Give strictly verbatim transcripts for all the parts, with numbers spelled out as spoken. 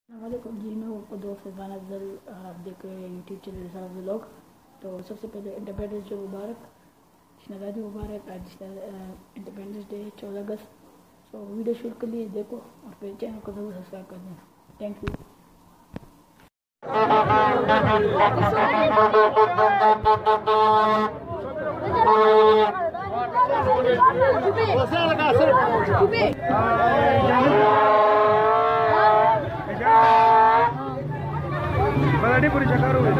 वालेकुम जी, मैं आपको दोस्त रिजवान अफजल, आप देख रहे हैं यूट्यूब चैनल रिजवान व्लॉग। तो सबसे पहले इंडिपेंडेंस डे मुबारक, जश्न आज़ादी मुबारक। आज इंडिपेंडेंस डे चौदह अगस्त। तो वीडियो शूट कर लिए देखो और फिर चैनल को ज़रूर सब्सक्राइब कर देना। Thank you. बड़ी पूरी जगह रो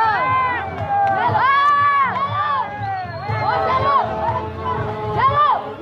चलो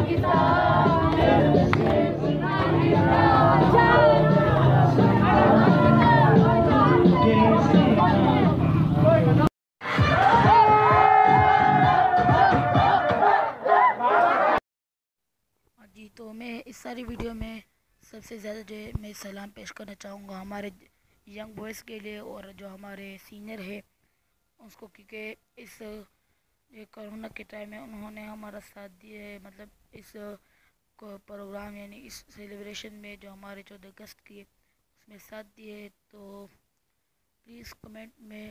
जी, तो मैं इस सारी वीडियो में सबसे ज़्यादा जो है मैं सलाम पेश करना चाहूँगा हमारे यंग बॉयज़ के लिए और जो हमारे सीनियर है उसको, क्योंकि इस ये कोरोना के टाइम में उन्होंने हमारा साथ दिया है। मतलब इस को प्रोग्राम यानी इस सेलिब्रेशन में जो हमारे चौदह अगस्त की उसमें साथ दिए। तो प्लीज़ कमेंट में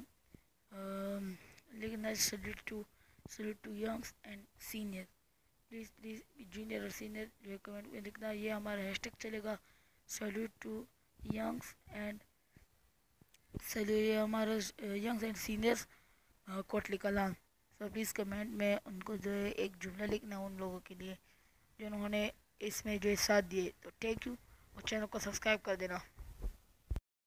लिखना salute to salute to youngs and senior. Please please junior और सीनियर जो है कमेंट में लिखना, ये हमारा हैशटैग चलेगा salute to youngs and salute हमारा youngs and seniors Kotli Kalan. तो प्लीज़ कमेंट में उनको जो है एक जुमला लिखना उन लोगों के लिए जो उन्होंने इसमें जो है साथ दिए। तो थैंक यू और चैनल को सब्सक्राइब कर देना।